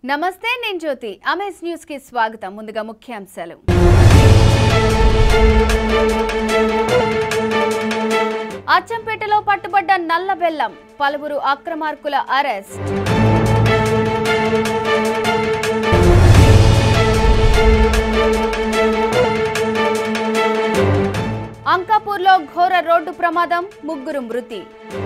నమస్తే నేను జ్యోతి amaze news కి స్వాగతం ముందుగా ముఖ్యాంశాలు అచ్చంపేటలో పట్టుబడ్డ నల్ల బెల్లం పలువురు అక్రమార్కుల అరెస్ట్ అంకాపూర్లో ఘోర రోడ్డు ప్రమాదం ముగ్గురు మృతి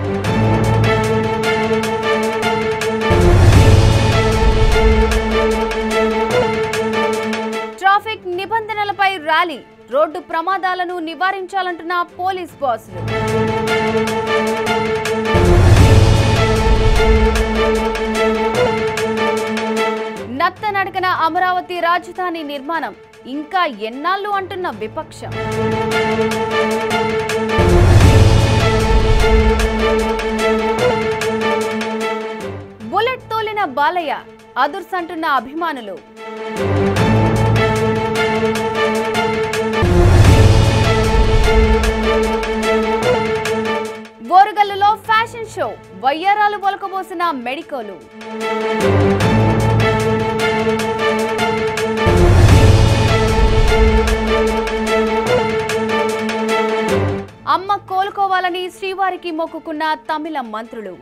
ట్రాఫిక్ నిబంధనలపై ర్యాలీ రోడ్డు ప్రమాదాలను నివారించాలంటున్న పోలీస్ బాసులు నత్తనడకన అమరావతి రాజధాని నిర్మాణం ఇంకా ఎన్నాళ్ళు అంటున్న విపక్షం బుల్లెట్ తోలిన బాలయ్య అదుర్స్ అంటున్న అభిమానులు బోరుగల్లులో ఫ్యాషన్ షో వయ్యారాలు పొలకబోసిన మెడికోలు అమ్మ కోలుకోవాలని శ్రీవారికి మొక్కుకున్న తమిళ మంత్రులు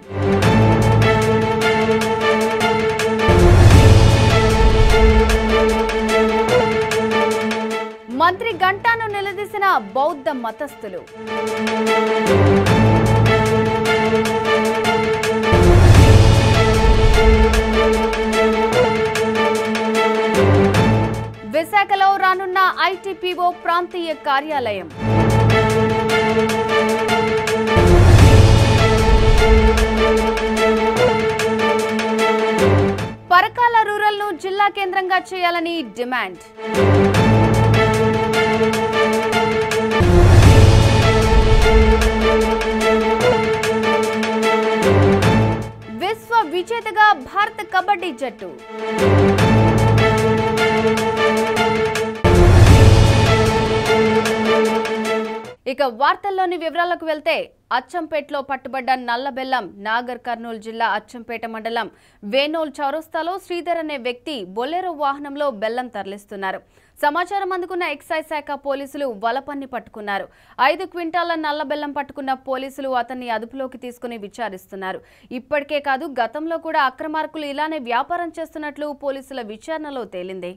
మంత్రి గంటాను నిలదీసిన బౌద్ధ మతస్థులు విశాఖలో రానున్న ఐటీపీఓ ప్రాంతీయ కార్యాలయం పరకాల రూరల్ ను జిల్లా కేంద్రంగా చేయాలని డిమాండ్ విశ్వ విజేతగా భారత కబడ్డీ జట్టు ఇక వార్తల్లోని వివరాలకు వెళ్తే అచ్చంపేటలో పట్టుబడ్డ నల్లబెల్లం నాగర్ కర్నూలు జిల్లా అచ్చంపేట మండలం వేనోల్ చౌరస్తాలో శ్రీధర్ అనే వ్యక్తి బొలెరో వాహనంలో బెల్లం తరలిస్తున్నారు. సమాచారం అందుకున్న ఎక్సైజ్ శాఖ పోలీసులు వలపన్ని పట్టుకున్నారు. 5 క్వింటాల నల్లబెల్లం పట్టుకున్న పోలీసులు అతన్ని అదుపులోకి తీసుకుని విచారిస్తున్నారు. ఇప్పటికే కాదు గతంలో కూడా అక్రమార్కులు ఇలానే వ్యాపారం చేస్తున్నట్లు పోలీసుల విచారణలో తేలింది.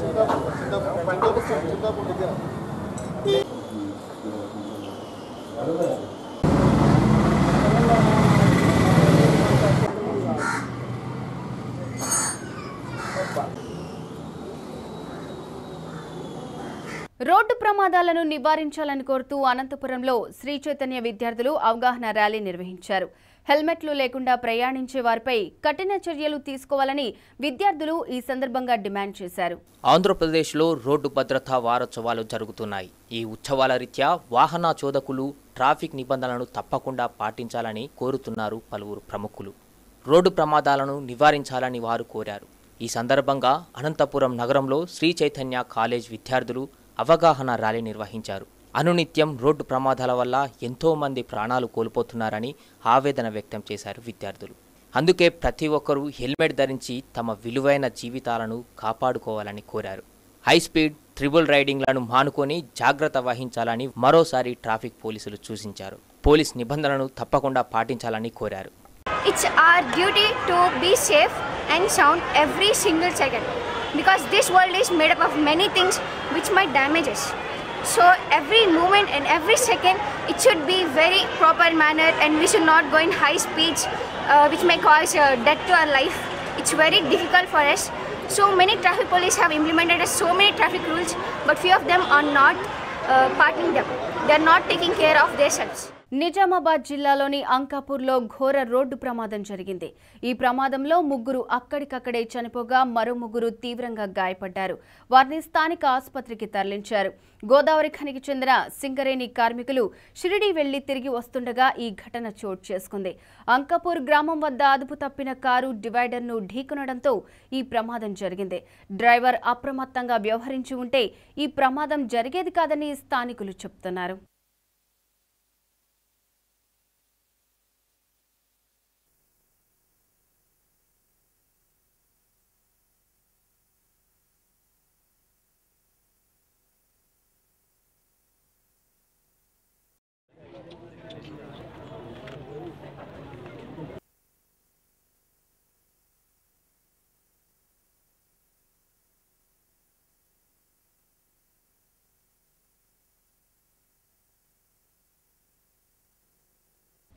రోడ్డు ప్రమాదాలను నివారించాలని కోరుతూ అనంతపురంలో శ్రీ చైతన్య విద్యార్థులు అవగాహన ర్యాలీ నిర్వహించారు. హెల్మెట్లు లేకుండా ప్రయాణించే వారిపై కఠిన చర్యలు తీసుకోవాలని విద్యార్థులు ఈ సందర్భంగా డిమాండ్ చేశారు. ఆంధ్రప్రదేశ్లో రోడ్డు భద్రతా వారోత్సవాలు జరుగుతున్నాయి. ఈ ఉత్సవాల రీత్యా వాహన చోదకులు ట్రాఫిక్ నిబంధనలను తప్పకుండా పాటించాలని కోరుతున్నారు పలువురు ప్రముఖులు. రోడ్డు ప్రమాదాలను నివారించాలని వారు కోరారు. ఈ సందర్భంగా అనంతపురం నగరంలో శ్రీ చైతన్య కాలేజ్ విద్యార్థులు అవగాహన ర్యాలీ నిర్వహించారు. అనునిత్యం రోడ్డు ప్రమాదాల వల్ల ఎంతో మంది ప్రాణాలు కోల్పోతున్నారని ఆవేదన వ్యక్తం చేశారు విద్యార్థులు. అందుకే ప్రతి ఒక్కరూ హెల్మెట్ ధరించి తమ విలువైన జీవితాలను కాపాడుకోవాలని కోరారు. హై స్పీడ్ ట్రిబుల్ రైడింగ్లను మానుకొని జాగ్రత్త వహించాలని మరోసారి ట్రాఫిక్ పోలీసులు సూచించారు. పోలీస్ నిబంధనలను తప్పకుండా పాటించాలని కోరారు. It's our duty to be safe and sound every single second because this world is made up of many things which might damage us. So every moment and every second it should be very proper manner and we should not go in high speeds which may cause death to our life. It's very difficult for us. So many traffic police have implemented so many traffic rules but few of them are not parting them. They are not taking care of themselves. Nizamabad జిల్లాలోని అంకాపూర్లో ఘోర road ప్రమాదం జరిగింది. ఈ ప్రమాదంలో ముగ్గురు అక్కడికక్కడే చనిపోగా మరో ముగ్గురు తీవ్రంగా గాయపడ్డారు. వారిని స్థానిక ఆసుపత్రికి తరలించారు. గోదావరి ఖనికి చెందిన సింగరేణి కార్మికులు షిరిడి వెళ్లి తిరిగి వస్తుండగా ఈ ఘటన చోటు చేసుకుంది. అంకాపూర్ గ్రామం వద్ద అదుపు తప్పిన కారు డివైడర్ను ఢీకొనడంతో ఈ ప్రమాదం జరిగింది. డ్రైవర్ అప్రమత్తంగా వ్యవహరించి ఉంటే ఈ ప్రమాదం జరిగేది కాదని స్థానికులు చెబుతున్నారు.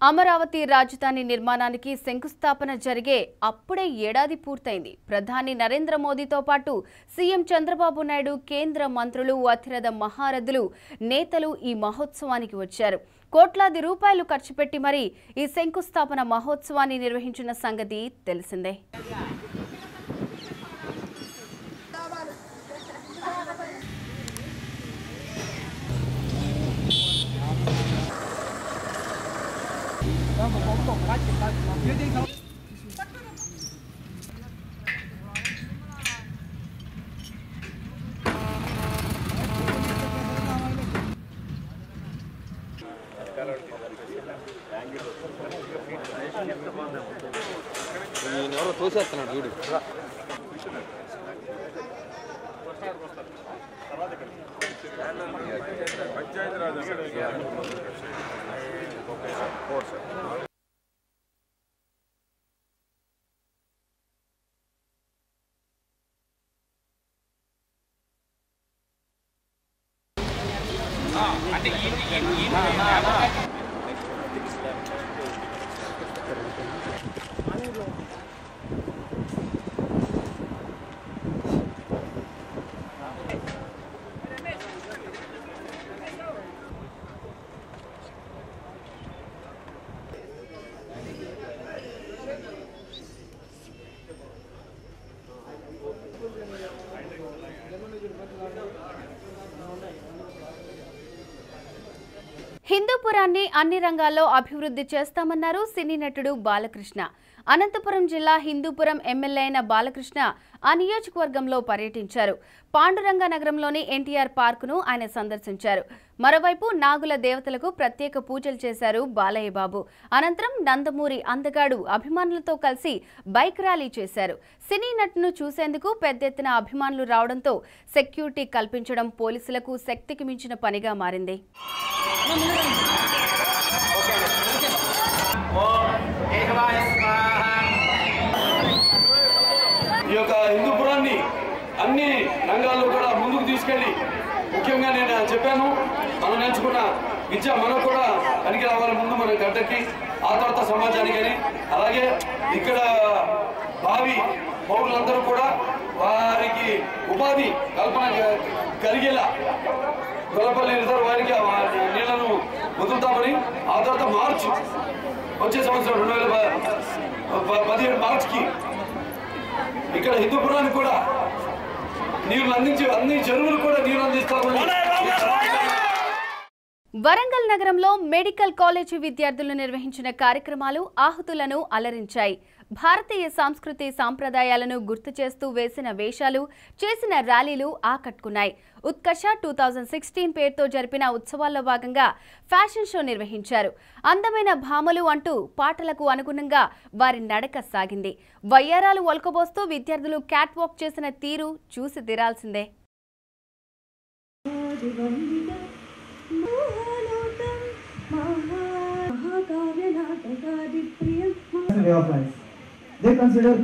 అమరావతి రాజధాని నిర్మాణానికి శంకుస్థాపన జరిగే అప్పుడే ఏడాది పూర్తయింది. ప్రధాని నరేంద్ర మోదీతో పాటు సీఎం చంద్రబాబు నాయుడు, కేంద్ర మంత్రులు, అతిరథ మహారథులు, నేతలు ఈ మహోత్సవానికి వచ్చారు. కోట్లాది రూపాయలు ఖర్చు పెట్టి మరి ఈ శంకుస్థాపన మహోత్సవాన్ని నిర్వహించిన సంగతి తెలిసిందే. తోసేస్తున్నాడు చూడు. హిందూపురాన్ని అన్ని రంగాల్లో అభివృద్ధి చేస్తామన్నారు సినీ నటుడు బాలకృష్ణ. అనంతపురం జిల్లా హిందూపురం ఎమ్మెల్యే అయిన బాలకృష్ణ ఆ నియోజకవర్గంలో పర్యటించారు. పాండురంగ నగరంలోని ఎన్టీఆర్ పార్కును ఆయన సందర్శించారు. మరోవైపు నాగుల దేవతలకు ప్రత్యేక పూజలు చేశారు బాలయ్య బాబు. అనంతరం నందమూరి అందగాడు అభిమానులతో కలిసి బైక్ ర్యాలీ చేశారు. సినీ నటును చూసేందుకు పెద్ద ఎత్తున అభిమానులు రావడంతో సెక్యూరిటీ కల్పించడం పోలీసులకు శక్తికి మించిన పనిగా మారింది. ఈ యొక్క హిందూపురాన్ని అన్ని రంగాల్లో కూడా ముందుకు తీసుకెళ్ళి, ముఖ్యంగా నేను చెప్పాను, మనం నేర్చుకున్న విద్య మనకు కూడా పనికి రావాలి, ముందు మన గడ్డకి, ఆ తర్వాత సమాజానికి అని. అలాగే ఇక్కడ భావి పౌరులందరూ కూడా వారికి ఉపాధి కల్పన కలిగేలా గొల్లపల్లి రిజర్వ్ వారికి నీళ్లను వదులుతామని, ఆ తర్వాత మార్చి వచ్చే సంవత్సరం 2017 మార్చికి ఇక్కడ హిందూపురానికి కూడా నీళ్లు అందించి అన్ని చెరువులు కూడా నీళ్లు అందిస్తామని. వరంగల్ నగరంలో మెడికల్ కాలేజీ విద్యార్థులు నిర్వహించిన కార్యక్రమాలు ఆహుతులను అలరించాయి. భారతీయ సంస్కృతి సాంప్రదాయాలను గుర్తు చేస్తూ వేసిన వేషాలు, చేసిన ర్యాలీలు ఆకట్టుకున్నాయి. ఉత్కర్ష 2016 పేరుతో జరిపిన ఉత్సవాల్లో భాగంగా ఫ్యాషన్ షో నిర్వహించారు. అందమైన భామలు అంటూ పాటలకు అనుగుణంగా వారి నడక సాగింది. వయ్యారాలు ఒలకబోస్తూ విద్యార్థులు క్యాట్ వాక్ చేసిన తీరు చూసి తీరాల్సిందే. They consider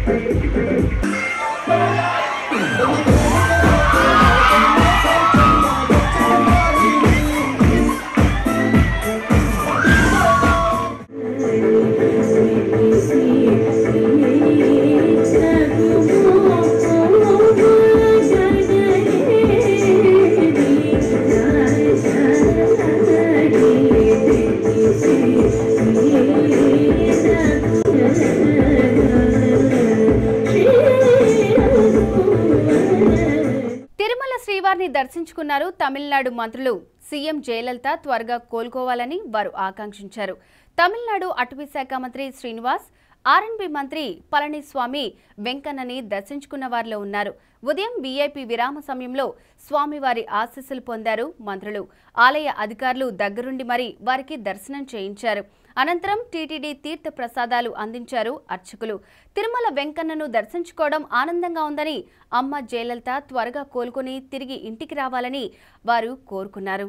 దర్శించుకున్నారు తమిళనాడు మంత్రులు. సీఎం జయలలిత త్వరగా కోలుకోవాలని వారు ఆకాంక్షించారు. తమిళనాడు అటవీ శాఖ మంత్రి శ్రీనివాస్, ఆర్ఎండ్బి మంత్రి పళనిస్వామి వెంకన్నని దర్శించుకున్న వారిలో ఉన్నారు. ఉదయం వీఐపీ విరామ సమయంలో స్వామివారి ఆశీస్సులు పొందారు మంత్రులు. ఆలయ అధికారులు దగ్గరుండి మరీ వారికి దర్శనం చేయించారు. అనంతరం టీటీడీ తీర్థ ప్రసాదాలు అందించారు అర్చకులు. తిరుమల వెంకన్నను దర్శించుకోవడం ఆనందంగా ఉందని, అమ్మ జయలలిత త్వరగా కోలుకుని తిరిగి ఇంటికి రావాలని వారు కోరుకున్నారు.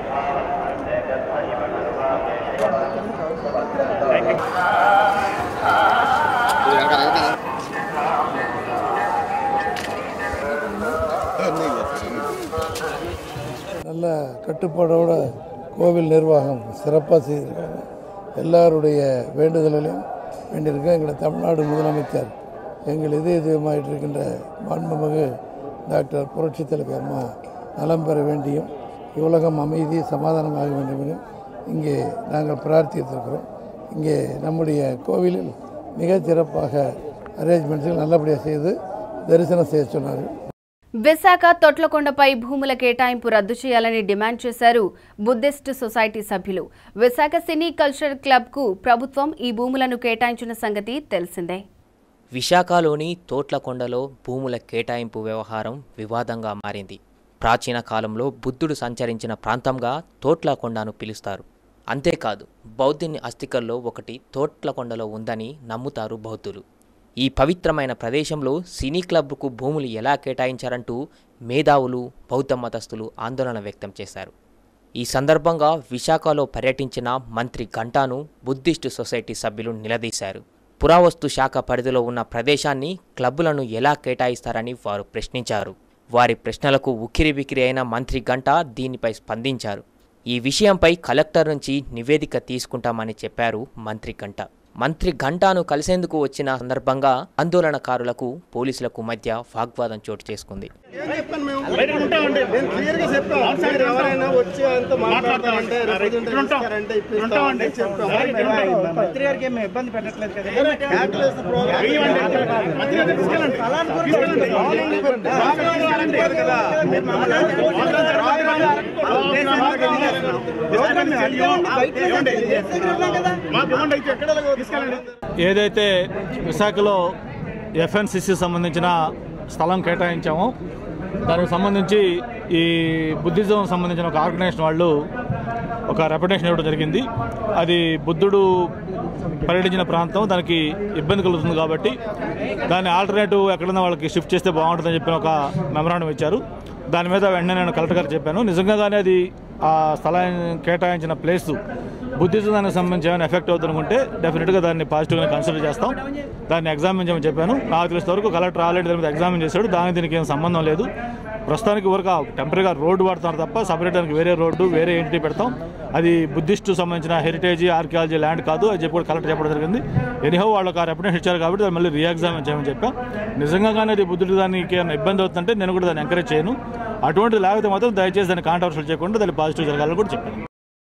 நல்ல கட்டுப்பாடோட கோவில் நிர்வாகம் சிறப்பாக செய்திருக்காங்க. எல்லாருடைய வேண்டுதலையும் வேண்டியிருக்க எங்கள் தமிழ்நாடு முதலமைச்சர் எங்கள் இதயமாயிட்டு இருக்கின்ற மாண்புமிகு டாக்டர் புரட்சித் தலைவர் அம்மா நலம் பெற வேண்டியும் இவ்வுலகம் அமைதி சமாதானமாக வேண்டும் என்றும் இங்கே நாங்கள் பிரார்த்தித்திருக்கிறோம். இங்கே நம்முடைய கோவிலில் மிக சிறப்பாக அரேஞ்ச்மெண்ட்ஸுகள் நல்லபடியாக செய்து தரிசனம் செய்ய சொன்னார்கள். విశాఖ తొట్లకొండపై భూముల కేటాయింపు రద్దు చేయాలని డిమాండ్ చేశారు బుద్ధిస్ట్ సొసైటీ సభ్యులు. విశాఖ సినీ కల్చర్ క్లబ్కు ప్రభుత్వం ఈ భూములను కేటాయించిన సంగతి తెలిసిందే. విశాఖలోని తోట్లకొండలో భూముల కేటాయింపు వ్యవహారం వివాదంగా మారింది. ప్రాచీన కాలంలో బుద్ధుడు సంచరించిన ప్రాంతంగా తోట్లకొండను పిలుస్తారు. అంతేకాదు, బౌద్ధుని అస్థికల్లో ఒకటి తోట్లకొండలో ఉందని నమ్ముతారు బౌద్ధులు. ఈ పవిత్రమైన ప్రదేశంలో సినీ క్లబ్కు భూములు ఎలా కేటాయించారంటూ మేధావులు, బౌద్ధ మతస్థులు ఆందోళన వ్యక్తం చేశారు. ఈ సందర్భంగా విశాఖలో పర్యటించిన మంత్రి గంటాను బుద్ధిస్ట్ సొసైటీ సభ్యులు నిలదీశారు. పురావస్తు శాఖ పరిధిలో ఉన్న ప్రదేశాన్ని క్లబ్బులను ఎలా కేటాయిస్తారని వారు ప్రశ్నించారు. వారి ప్రశ్నలకు ఉక్కిరిబిక్కిరి అయిన మంత్రి గంటా దీనిపై స్పందించారు. ఈ విషయంపై కలెక్టర్ నుంచి నివేదిక తీసుకుంటామని చెప్పారు మంత్రి గంటా. మంత్రి గంటాను కలిసేందుకు వచ్చిన సందర్భంగా ఆందోళనకారులకు పోలీసులకు మధ్య వాగ్వాదం చోటు చేసుకుంది. ఏదైతే విశాఖలో ఎఫ్ఎన్సిసి సంబంధించిన స్థలం కేటాయించామో దానికి సంబంధించి ఈ బుద్ధిజం సంబంధించిన ఒక ఆర్గనైజేషన్ వాళ్ళు ఒక రెప్యుటేషన్ ఇవ్వడం జరిగింది. అది బుద్ధుడు పర్యటించిన ప్రాంతం, దానికి ఇబ్బంది కలుగుతుంది కాబట్టి దాన్ని ఆల్టర్నేటివ్ ఎక్కడైనా వాళ్ళకి షిఫ్ట్ చేస్తే బాగుంటుందని చెప్పిన ఒక మెమరాండం ఇచ్చారు. దాని మీద వెంటనే నేను కలెక్టర్ గారు చెప్పాను. నిజంగానే అది ఆ స్థలాన్ని కేటాయించిన ప్లేసు బుద్ధిజానికి సంబంధించి ఏమైనా ఎఫెక్ట్ అవుతుందనుకుంటే డెఫినెట్గా దాన్ని పాజిటివ్గా కన్సిడర్ చేస్తాం. దాన్ని ఎగ్జామిన్ చేయమని చెప్పాను. నాకు తెలిసిన వరకు కలెక్టర్ ఆల్రెడీ దాని మీద ఎగ్జామిన్ చేశాడు. దీనికి ఏం సంబంధం లేదు. ప్రస్తుతానికి వరకు టెంపరీగా రోడ్డు వాడుతున్నారు తప్ప సపరేట్ దానికి వేరే రోడ్డు, వేరే ఎంట్రీ పెడతాం. అది బుద్ధిస్టు సంబంధించిన హెరిటేజ్, ఆర్కియాలజీ ల్యాండ్ కాదు అని చెప్పి కలెక్టర్ చెప్పడం జరిగింది. ఎనీహౌ వాళ్ళకి ఆ రెప్యుటేషన్ ఇచ్చారు కాబట్టి దాన్ని మళ్ళీ రీఎగ్జామిన్ చేయమని చెప్పాం. నిజంగానే అది బుద్ధుడు దానికి ఏమైనా ఇబ్బంది అవుతుందంటే నేను కూడా దాన్ని ఎంకరేజ్ చేయను. అటువంటిది లేకపోతే మాత్రం దయచేసి దాన్ని కాంట్రవర్షియల్ చేయకుండా దాన్ని పాజిటివ్ జరగాలని కూడా చెప్పాను.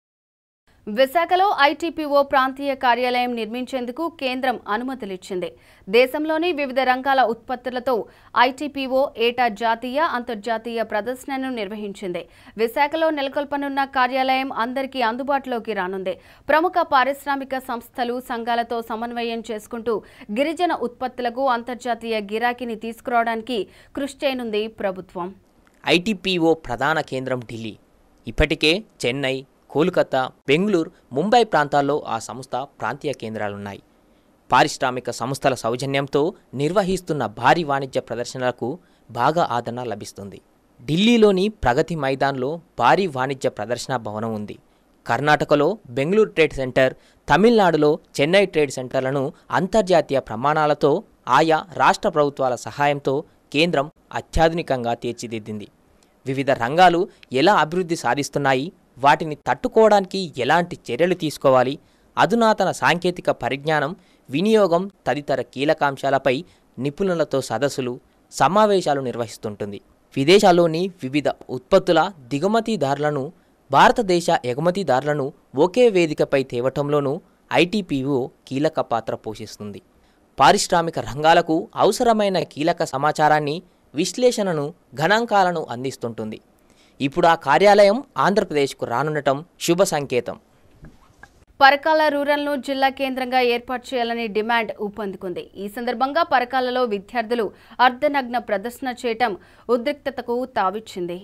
విశాఖలో ఐటీపీఓ ప్రాంతీయ కార్యాలయం నిర్మించేందుకు కేంద్రం అనుమతులిచ్చింది. దేశంలోని వివిధ రంగాల ఉత్పత్తులతో ఐటీపీఓ ఏటా జాతీయ, అంతర్జాతీయ ప్రదర్శనను నిర్వహించింది. విశాఖలో నెలకొల్పనున్న కార్యాలయం అందరికీ అందుబాటులోకి రానుంది. ప్రముఖ పారిశ్రామిక సంస్థలు, సంఘాలతో సమన్వయం చేసుకుంటూ గిరిజన ఉత్పత్తులకు అంతర్జాతీయ గిరాకీని తీసుకురావడానికి కృషి చేయనుంది ప్రభుత్వం. ఐటీపీఓ ప్రధాన కేంద్రం ఢిల్లీ. ఇప్పటికే చెన్నై, కోల్కతా, బెంగళూరు, ముంబై ప్రాంతాల్లో ఆ సంస్థ ప్రాంతీయ కేంద్రాలున్నాయి. పారిశ్రామిక సంస్థల సౌజన్యంతో నిర్వహిస్తున్న భారీ వాణిజ్య ప్రదర్శనలకు బాగా ఆదరణ లభిస్తుంది. ఢిల్లీలోని ప్రగతి మైదాన్లో భారీ వాణిజ్య ప్రదర్శన భవనం ఉంది. కర్ణాటకలో బెంగళూరు ట్రేడ్ సెంటర్, తమిళనాడులో చెన్నై ట్రేడ్ సెంటర్లను అంతర్జాతీయ ప్రమాణాలతో ఆయా రాష్ట్ర ప్రభుత్వాల సహాయంతో కేంద్రం అత్యాధునికంగా తీర్చిదిద్దింది. వివిధ రంగాలు ఎలా అభివృద్ధి సాధిస్తున్నాయి, వాటిని తట్టుకోవడానికి ఎలాంటి చర్యలు తీసుకోవాలి, అధునాతన సాంకేతిక పరిజ్ఞానం వినియోగం తదితర కీలకాంశాలపై నిపుణులతో సదస్సులు, సమావేశాలు నిర్వహిస్తుంటుంది. విదేశాల్లోని వివిధ ఉత్పత్తుల దిగుమతిదారులను, భారతదేశ ఎగుమతిదారులను ఒకే వేదికపై తేవటంలోనూ ఐటీపీఓ కీలక పాత్ర పోషిస్తుంది. పారిశ్రామిక రంగాలకు అవసరమైన కీలక సమాచారాన్ని, విశ్లేషణను, గణాంకాలను అందిస్తుంటుంది. ఇప్పుడు ఆ కార్యాలయం ఆంధ్రప్రదేశ్కు రానుండటం శుభ సంకేతం. పరకాల రూరల్ను జిల్లా కేంద్రంగా ఏర్పాటు చేయాలని డిమాండ్ ఊపందుకుంది. ఈ సందర్భంగా పరకాలలో విద్యార్థులు అర్ధనగ్న ప్రదర్శన చేయటం ఉద్రిక్తతకు తావిచ్చింది.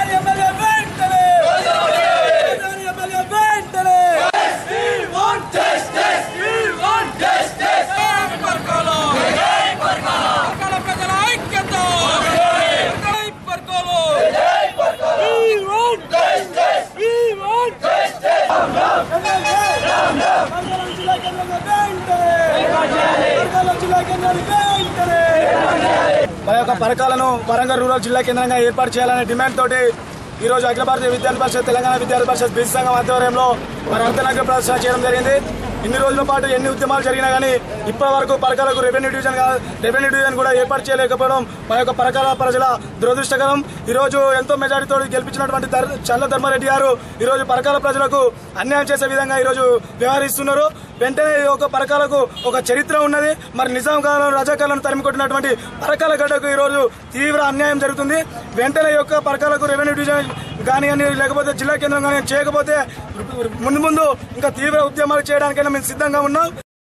మన యొక్క పరకాలను వరంగల్ రూరల్ జిల్లా కేంద్రంగా ఏర్పాటు చేయాలనే డిమాండ్ తోటి ఈరోజు అఖిల భారతీయ విద్యార్థి పరిషత్, తెలంగాణ విద్యార్థి పరిషత్, బీసీ సంఘం ఆధ్వర్యంలో మన అర్ధనగ్న ప్రదర్శన చేయడం జరిగింది. ఇన్ని రోజుల పాటు ఎన్ని ఉద్యమాలు జరిగినా కానీ ఇప్పటి వరకు పరకాలకు రెవెన్యూ డివిజన్ కూడా ఏర్పాటు చేయలేకపోవడం మన యొక్క పరకాల ప్రజల దురదృష్టకరం. ఈరోజు ఎంతో మెజారిటీతో గెలిపించినటువంటి చల్ల ధర్మారెడ్డి గారు ఈరోజు పరకాల ప్రజలకు అన్యాయం చేసే విధంగా ఈరోజు వ్యవహరిస్తున్నారు. వెంటనే ఒక పరకాలకు ఒక చరిత్ర ఉన్నది. మరి నిజాం కాలం రజాకాలను తరిమికొట్టినటువంటి పరకాల గడ్డకు ఈరోజు తీవ్ర అన్యాయం జరుగుతుంది. వెంటనే యొక్క పరకాలకు రెవెన్యూ డివిజన్ కానివ్వండి, లేకపోతే జిల్లా కేంద్రం కానీ చేయకపోతే ముందు ఇంకా తీవ్ర ఉద్యమాలు చేయడానికైనా మేము సిద్ధంగా ఉన్నాం.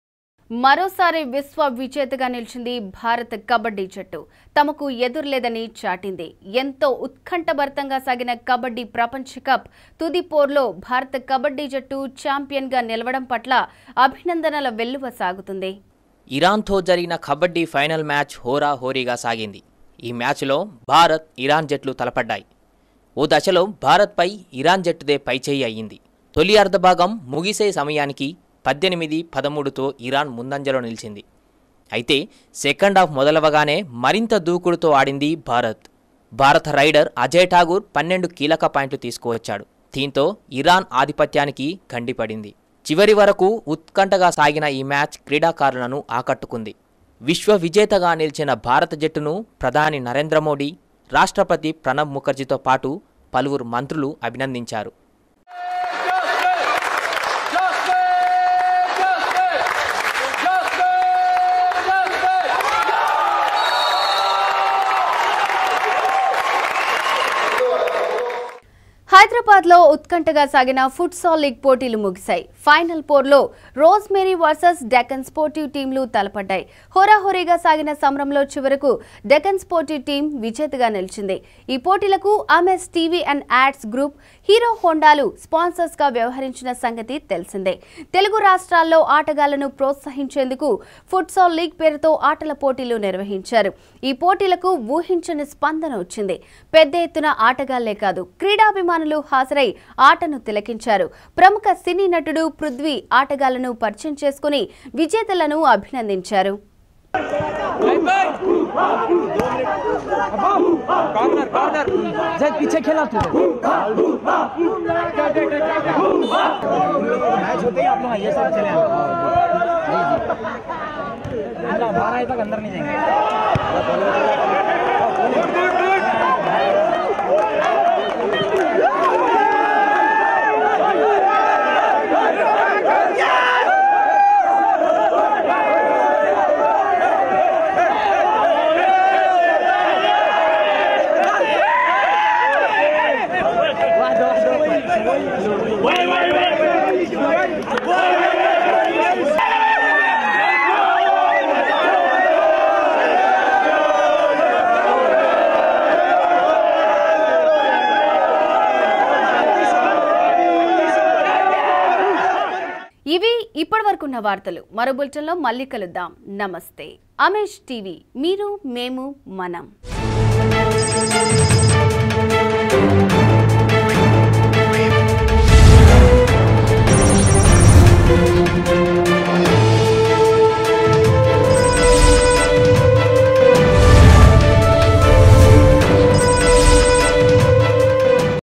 మరోసారి విశ్వ విజేతగా నిలిచింది భారత కబడ్డీ జట్టు. తమకు ఎదురులేదని చాటింది. ఎంతో ఉత్కంఠభరితంగా సాగిన కబడ్డీ ప్రపంచ కప్ తుది పోర్లో భారత కబడ్డీ జట్టు ఛాంపియన్గా నిలవడం పట్ల అభినందనల వెల్లువ సాగుతుంది. ఇరాన్తో జరిగిన కబడ్డీ ఫైనల్ మ్యాచ్ హోరాహోరీగా సాగింది. ఈ మ్యాచ్లో భారత్, ఇరాన్ జట్లు తలపడ్డాయి. ఓ దశలో భారత్పై ఇరాన్ జట్టుదే పైచేయి అయ్యింది. తొలి అర్ధభాగం ముగిసే సమయానికి 18-13తో ఇరాన్ ముందంజలో నిలిచింది. అయితే సెకండ్ హాఫ్ మొదలవగానే మరింత దూకుడుతో ఆడింది భారత్. భారత రైడర్ అజయ్ ఠాగూర్ 12 కీలక పాయింట్లు తీసుకువచ్చాడు. దీంతో ఇరాన్ ఆధిపత్యానికి గండిపడింది. చివరి వరకు ఉత్కంఠగా సాగిన ఈ మ్యాచ్ క్రీడాకారులను ఆకట్టుకుంది. విశ్వ విజేతగా నిలిచిన భారత జట్టును ప్రధాని నరేంద్ర మోడీ, రాష్ట్రపతి ప్రణబ్ ముఖర్జీతో పాటు పలువురు మంత్రులు అభినందించారు. హైదరాబాద్లో ఉత్కంఠగా సాగిన ఫుట్సాల్ లీగ్ పోటీలు ముగిశాయి. ఫైనల్ పోర్లో రోజ్మేరీ వర్సెస్ డెక్కన్ స్పోర్టివ్ టీంలు తలపడ్డాయి. హోరాహోరీగా సాగిన సమరంలో చివరకు డెక్కన్ స్పోర్టివ్ టీం విజేతగా నిలిచింది. ఈ పోటీలకు అమెస్ TV and ads group, Hero హోండాలు స్పాన్సర్స్గా వ్యవహరించిన సంగతి తెలిసిందే. తెలుగు రాష్ట్రాల్లో ఆటగాళ్లను ప్రోత్సహించేందుకు ఫుట్సాల్ లీగ్ పేరుతో ఆటల పోటీలు నిర్వహించారు. ఈ పోటీలకు ఊహించని స్పందన వచ్చింది. పెద్ద ఎత్తున ఆటగాళ్లే కాదు, క్రీడాభిమానులు హాజరై ఆటను తిలకించారు. ప్రముఖ సినీ నటుడు పృథ్వీ ఆటగాళ్లను పరిచయం చేసుకుని విజేతలను అభినందించారు. ఇవి ఇప్పటివరకున్న వార్తలు. మరో బులెటిన్లో మళ్ళీ కలుద్దాం. నమస్తే. అమేష్ టీవీ, మీరు మేము మనం.